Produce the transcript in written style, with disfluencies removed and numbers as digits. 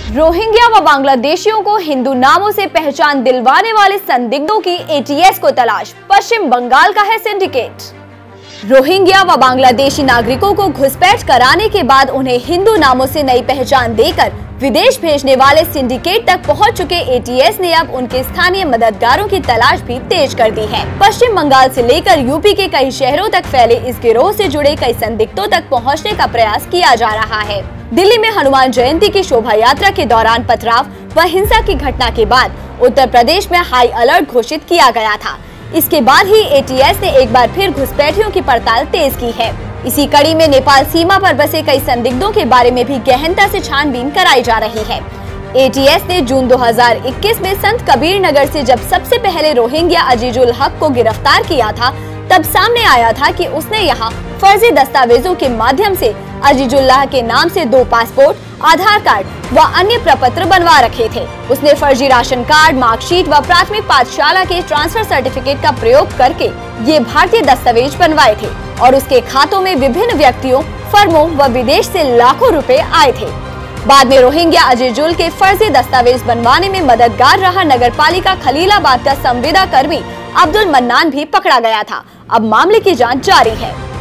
Rohingya व बांग्लादेशियों को हिंदू नामों से पहचान दिलवाने वाले संदिग्धों की एटीएस को तलाश, पश्चिम बंगाल का है सिंडिकेट। रोहिंग्या व बांग्लादेशी नागरिकों को घुसपैठ कराने के बाद उन्हें हिंदू नामों से नई पहचान देकर विदेश भेजने वाले सिंडिकेट तक पहुंच चुके एटीएस ने अब उनके स्थानीय मददगारों की तलाश भी तेज कर दी है। पश्चिम बंगाल से लेकर यूपी के कई शहरों तक फैले इस गिरोह से जुड़े कई संदिग्धों तक पहुंचने का प्रयास किया जा रहा है। दिल्ली में हनुमान जयंती की शोभा यात्रा के दौरान पथराव व हिंसा की घटना के बाद उत्तर प्रदेश में हाई अलर्ट घोषित किया गया था। इसके बाद ही एटीएस ने एक बार फिर घुसपैठियों की पड़ताल तेज की है। इसी कड़ी में नेपाल सीमा पर बसे कई संदिग्धों के बारे में भी गहनता से छानबीन कराई जा रही है। एटीएस ने जून 2021 में संत कबीर नगर से जब सबसे पहले रोहिंग्या अजीजुल हक को गिरफ्तार किया था, तब सामने आया था कि उसने यहाँ फर्जी दस्तावेजों के माध्यम से अजीजुल्लाह के नाम से 2 पासपोर्ट, आधार कार्ड व अन्य प्रपत्र बनवा रखे थे। उसने फर्जी राशन कार्ड, मार्कशीट व प्राथमिक पाठशाला के ट्रांसफर सर्टिफिकेट का प्रयोग करके ये भारतीय दस्तावेज बनवाए थे और उसके खातों में विभिन्न व्यक्तियों, फर्मों व विदेश से लाखों रुपए आए थे। बाद में रोहिंग्या अजीजुल के फर्जी दस्तावेज बनवाने में मददगार रहा नगरपालिका खलीलाबाद का संविदा कर्मी अब्दुल मन्नान भी पकड़ा गया था। अब मामले की जांच जारी है।